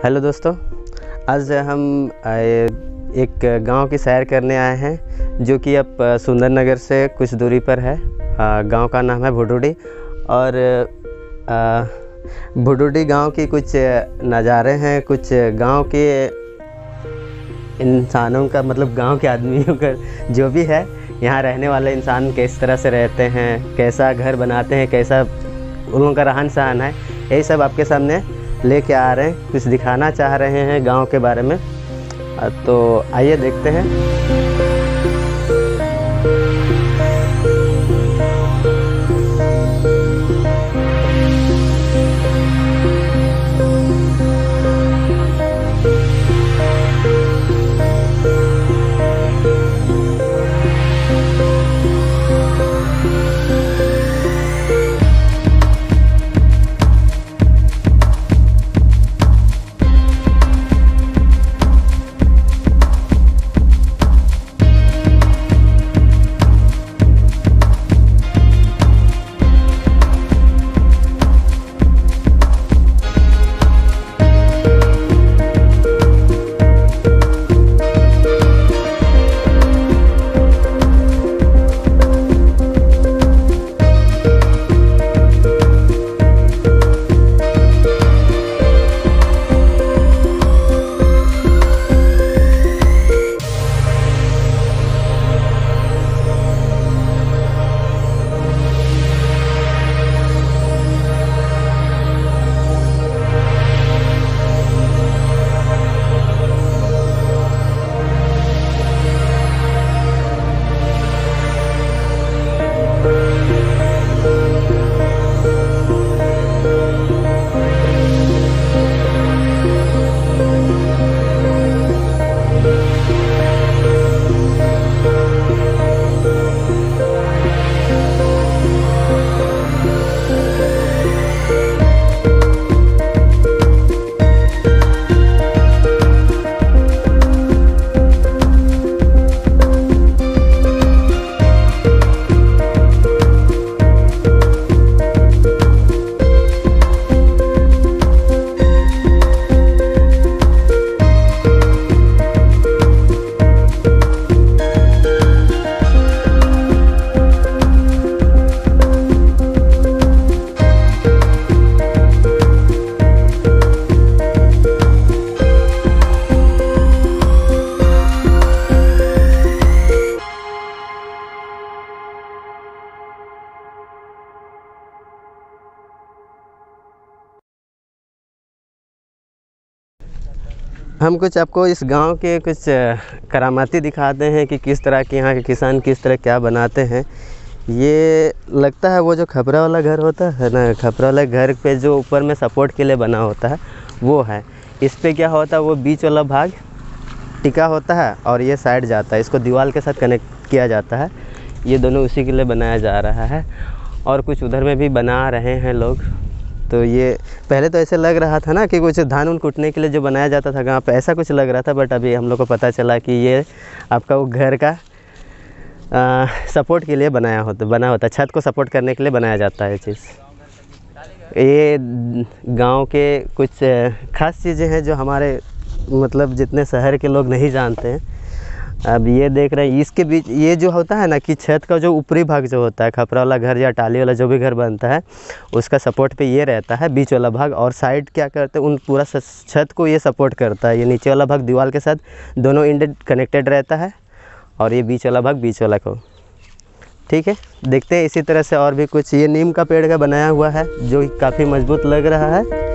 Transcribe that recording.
Hello दोस्तों, आज हम एक गांव की सैर करने आए हैं जो कि अब सुंदरनगर से कुछ दूरी पर है। गांव का नाम है भुडुडी और भुडुडी गांव की कुछ नज़ारे हैं, कुछ गांव के इंसानों का मतलब गांव के आदमियों का जो भी है, यहाँ रहने वाले इंसान किस तरह से रहते हैं, कैसा घर बनाते हैं, कैसा उन लोगों का रहन सहन है, यही सब आपके सामने लेके आ रहे हैं। कुछ दिखाना चाह रहे हैं गांव के बारे में, तो आइए देखते हैं। हम कुछ आपको इस गांव के कुछ करामाती दिखाते हैं कि किस तरह के यहाँ के किसान किस तरह क्या बनाते हैं। ये लगता है वो जो खपरा वाला घर होता है ना, खपरा वाला घर पे जो ऊपर में सपोर्ट के लिए बना होता है वो है। इस पे क्या होता है, वो बीच वाला भाग टिका होता है और ये साइड जाता है, इसको दीवार के साथ कनेक्ट किया जाता है। ये दोनों उसी के लिए बनाया जा रहा है और कुछ उधर में भी बना रहे हैं लोग। तो ये पहले तो ऐसे लग रहा था ना कि कुछ धान उन कूटने के लिए जो बनाया जाता था गाँव पे, ऐसा कुछ लग रहा था, बट अभी हम लोग को पता चला कि ये आपका वो घर का सपोर्ट के लिए बना होता, छत को सपोर्ट करने के लिए बनाया जाता है ये चीज़। ये गांव के कुछ ख़ास चीज़ें हैं जो हमारे मतलब जितने शहर के लोग नहीं जानते हैं। अब ये देख रहे हैं इसके बीच ये जो होता है ना कि छत का जो ऊपरी भाग जो होता है, खपरा वाला घर या टाली वाला जो भी घर बनता है, उसका सपोर्ट पे ये रहता है बीच वाला भाग, और साइड क्या करते हैं उन पूरा छत को ये सपोर्ट करता है। ये नीचे वाला भाग दीवार के साथ दोनों एंड कनेक्टेड रहता है और ये बीच वाला भाग बीच वाला को, ठीक है। देखते हैं इसी तरह से और भी कुछ। ये नीम का पेड़ का बनाया हुआ है जो काफ़ी मजबूत लग रहा है।